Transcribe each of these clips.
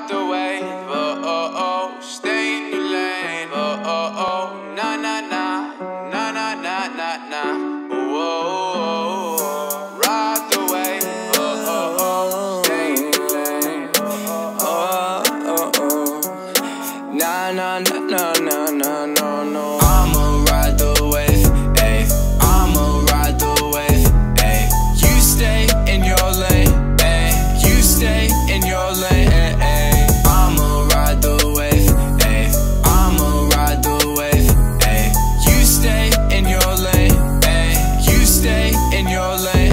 Ride the wave, oh, oh, oh. Stay in your lane, oh, oh, oh. Nah, nah, nah, nah, nah, nah, nah, nah. Oh, oh, oh. Ride the wave, oh, oh, oh. Stay in your lane, oh, oh, oh, oh. Nah, nah, nah, nah, nah, nah, nah, no. I'ma ride the wave, ayy. I'ma ride the wave, ayy. You stay in your lane, ayy. You stay in your lane, ayy. I'ma ride the wave, ayy. I'ma ride the wave, ayy. You stay in your lane, ayy. You stay in your lane,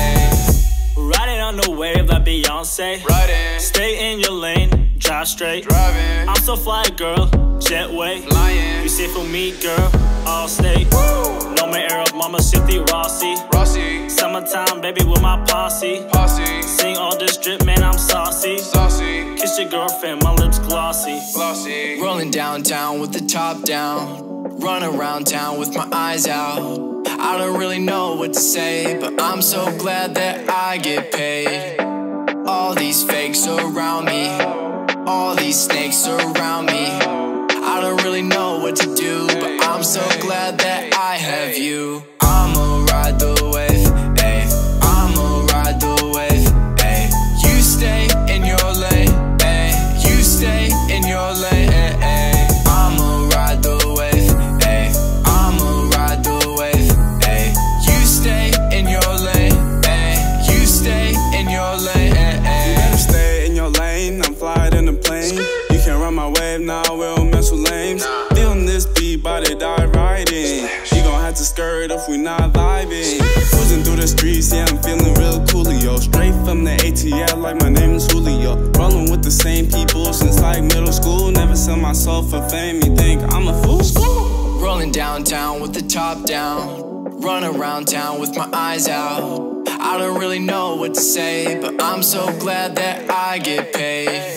ayy. Riding on the wave like Beyonce. Riding, Stay in your lane, drive straight. driving, I'm so fly, girl, jetway. flying. You say for me, girl, all state. No me Arab, mama, City, Rossi. Rossi, Summertime, baby, with my posse. posse, Sing all this drip, man, I'm saucy. saucy, Kiss your girlfriend, my lips glossy. glossy. Rolling downtown with the top down. Run around town with my eyes out. I don't really know what to say, but I'm so glad that I get paid. All these fakes around me, all these snakes around me. I don't really know what to do, but I'm so glad that I have you. I'ma ride the wave, ayy. I'ma ride the wave, ayy. You stay in your lane, ayy. You stay in your lane, ayy. I'ma ride the wave, ayy. I'ma ride the wave, ayy. You stay in your lane, ayy. You stay in your lane, ayy. You better stay in your lane, I'm flying in the plane. You can't run my wave, nah, we don't mess with lames. Feeling this beat, body die riding. You gon' have to skirt if we not vibing. Cruising through the streets, yeah, I'm feeling real coolio. Straight from the ATL, like my name is Julio. Rolling with the same people since like middle school. Never sell myself for fame, you think I'm a fool? Rolling downtown with the top down. Run around town with my eyes out. I don't really know what to say, but I'm so glad that I get paid.